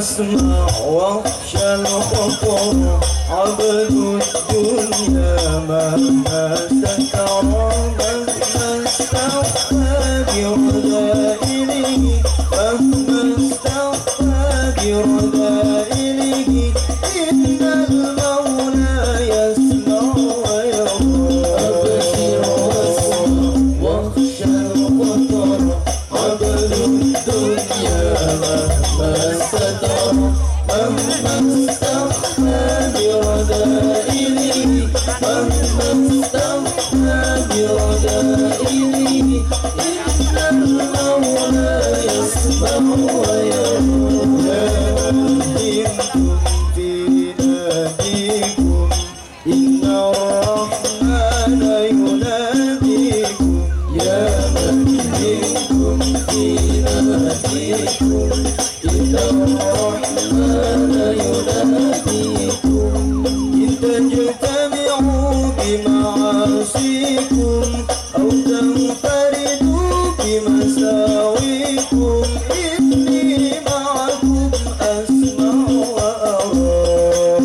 واسمع واخشى الخطر، عبد الدنيا مهما سترى، مهما استخفى برذائله، مهما استخفى برذائله، إن المولى يسمع ويرى. أبشر واسمع واخشى الخطر، عبد الدنيا مهما سترى، مهما استخفى برذائله، مهما استخفى برذائله، إن المولى يسمع ويرى. يا من دمتم في ناديكم، إن الرحمن يناديكم. يا من دمتم في ناديكم، إن الرحمن يناديكم. إن تجتمعوا بمعاصيكم أو تنفردوا بمساويكم، إني معكم أسمع وأرى.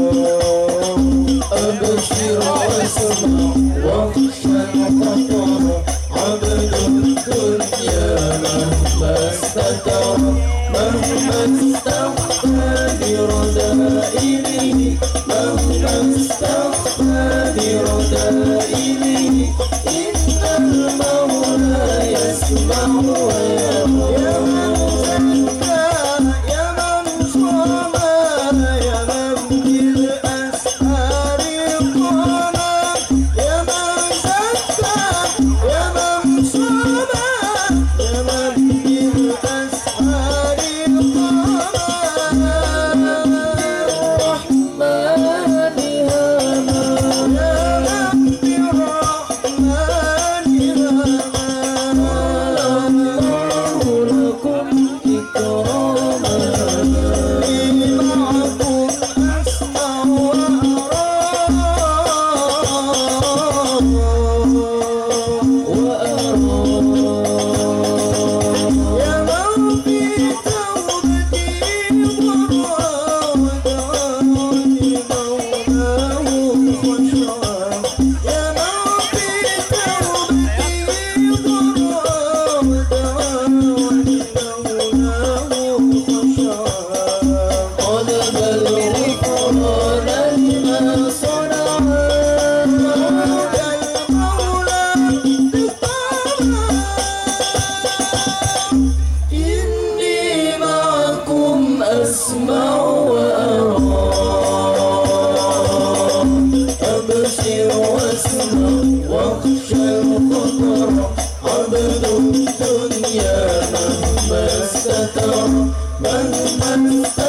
أبشر واسمع واخشى الخطر، عبد الدنيا مهما استتر، مهما استخفى برذائله، مهما استخفى برذائله، إن المولى يسمع ويرى. يا من زكى، يا من صام، يا من بالأسحار قام، يا من زكى، يا من صام، يا من بالأسحار قام. الرحمن هاما، يا من بالرحمن هاما، الله لكم إكراما. إني معكم أسمع وأرى. يا من في توبتي ضرا، ودعاني مولاه خشعا. يا من في توبتي ضرا، ودعاني مولاه خشعا. طلب الغفران لما صنعا، مولى المولى بالطاعة. إني معكم أسمع وأرى. أبشر واسمع واخشى الخطر، عبد الدنيا مهما استتر، مهما استتر